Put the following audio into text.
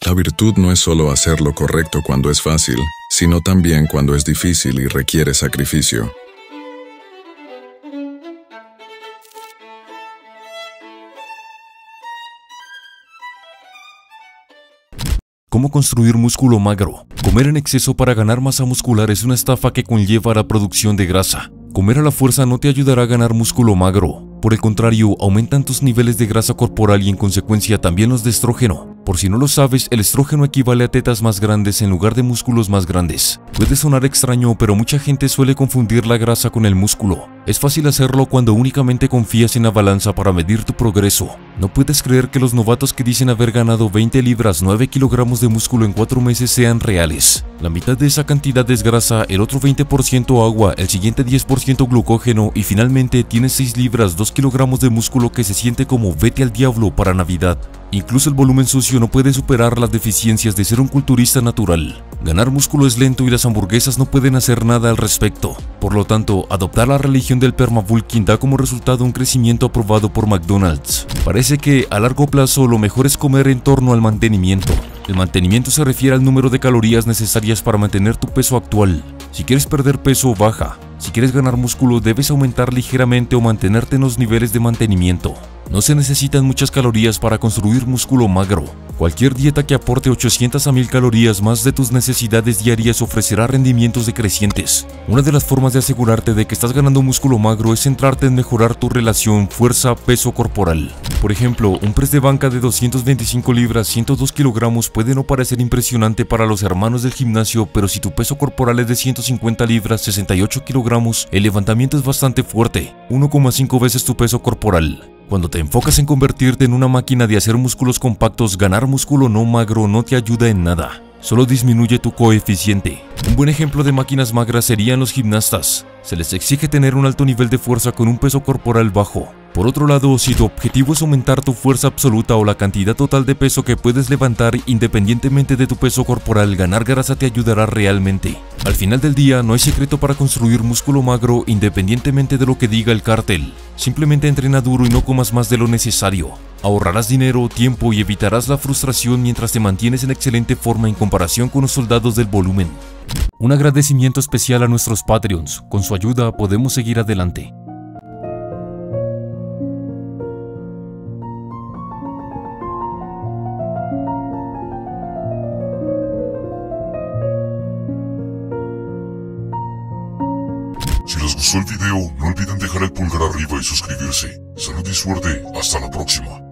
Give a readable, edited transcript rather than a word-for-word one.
La virtud no es solo hacer lo correcto cuando es fácil, sino también cuando es difícil y requiere sacrificio. ¿Cómo construir músculo magro? Comer en exceso para ganar masa muscular es una estafa que conlleva la producción de grasa. Comer a la fuerza no te ayudará a ganar músculo magro. Por el contrario, aumentan tus niveles de grasa corporal y en consecuencia también los de estrógeno. Por si no lo sabes, el estrógeno equivale a tetas más grandes en lugar de músculos más grandes. Puede sonar extraño, pero mucha gente suele confundir la grasa con el músculo. Es fácil hacerlo cuando únicamente confías en la balanza para medir tu progreso. No puedes creer que los novatos que dicen haber ganado 20 libras, 9 kilogramos de músculo en 4 meses sean reales. La mitad de esa cantidad es grasa, el otro 20% agua, el siguiente 10% glucógeno y finalmente tienes 6 libras, 2 kilogramos de músculo que se siente como vete al diablo para Navidad. Incluso el volumen sucio no puede superar las deficiencias de ser un culturista natural. Ganar músculo es lento y las hamburguesas no pueden hacer nada al respecto. Por lo tanto, adoptar la religión del permabulking da como resultado un crecimiento aprobado por McDonald's. Parece que a largo plazo lo mejor es comer en torno al mantenimiento. El mantenimiento se refiere al número de calorías necesarias para mantener tu peso actual. Si quieres perder peso, baja. Si quieres ganar músculo, debes aumentar ligeramente o mantenerte en los niveles de mantenimiento. No se necesitan muchas calorías para construir músculo magro. Cualquier dieta que aporte 800 a 1000 calorías más de tus necesidades diarias ofrecerá rendimientos decrecientes. Una de las formas de asegurarte de que estás ganando músculo magro es centrarte en mejorar tu relación fuerza-peso corporal. Por ejemplo, un press de banca de 225 libras, 102 kilogramos puede no parecer impresionante para los hermanos del gimnasio, pero si tu peso corporal es de 150 libras, 68 kilogramos, el levantamiento es bastante fuerte, 1,5 veces tu peso corporal. Cuando te enfocas en convertirte en una máquina de hacer músculos compactos, ganar músculo no magro no te ayuda en nada. Solo disminuye tu coeficiente. Un buen ejemplo de máquinas magras serían los gimnastas. Se les exige tener un alto nivel de fuerza con un peso corporal bajo. Por otro lado, si tu objetivo es aumentar tu fuerza absoluta o la cantidad total de peso que puedes levantar independientemente de tu peso corporal, ganar grasa te ayudará realmente. Al final del día, no hay secreto para construir músculo magro independientemente de lo que diga el cártel. Simplemente entrena duro y no comas más de lo necesario. Ahorrarás dinero, tiempo y evitarás la frustración mientras te mantienes en excelente forma en comparación con los soldados del volumen. Un agradecimiento especial a nuestros Patreons. Con su ayuda podemos seguir adelante. Si les gustó el video, no olviden dejar el pulgar arriba y suscribirse. Salud y suerte, hasta la próxima.